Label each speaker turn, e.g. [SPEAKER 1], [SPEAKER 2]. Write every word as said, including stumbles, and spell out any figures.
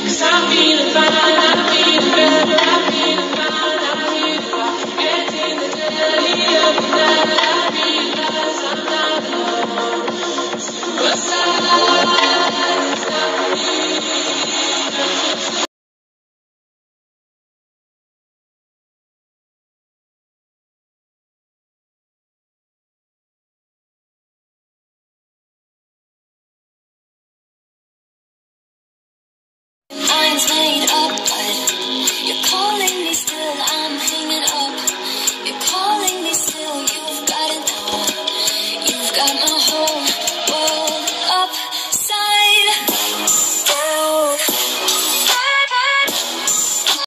[SPEAKER 1] I'm feeling fine, I'm feeling better, I'm feeling fine, I'm feeling fine. Getting the journey of the night, I realize I'm not alone. Suicide is not me. Minds made up, but you're calling